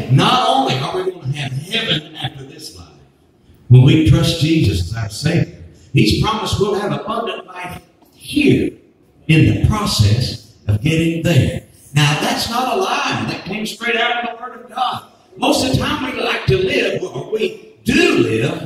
not only are we going to have heaven after this life, when we trust Jesus as our Savior, He's promised we'll have abundant life here in the process of getting there. Now, that's not a lie. That came straight out of the Word of God. Most of the time we like to live, or we do live,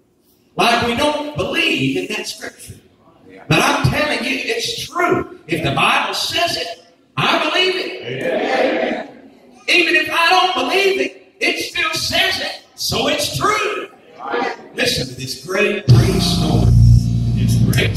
like we don't believe in that Scripture. But I'm telling you, it's true. If the Bible says it, I believe it. Yeah. Even if I don't believe it, it still says it, so it's true. Listen to this great story. It's great.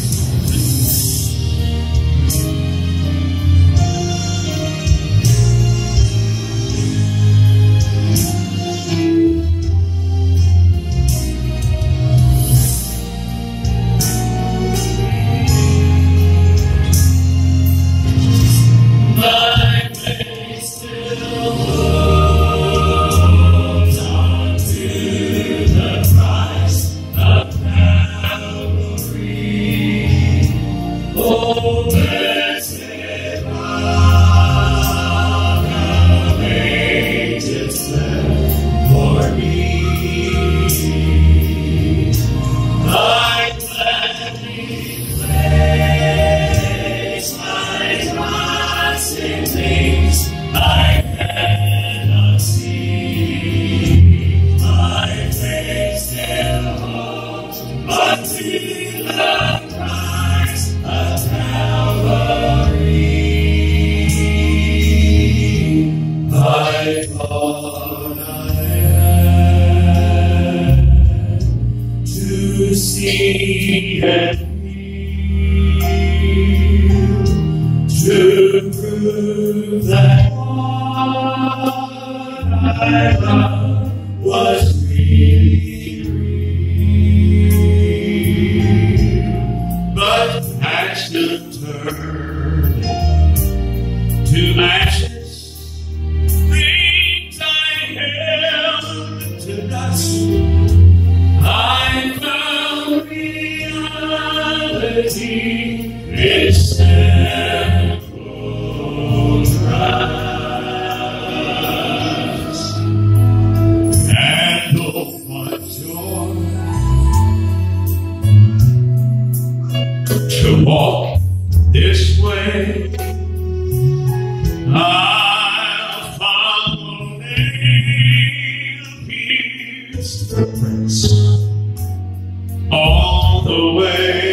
All the way.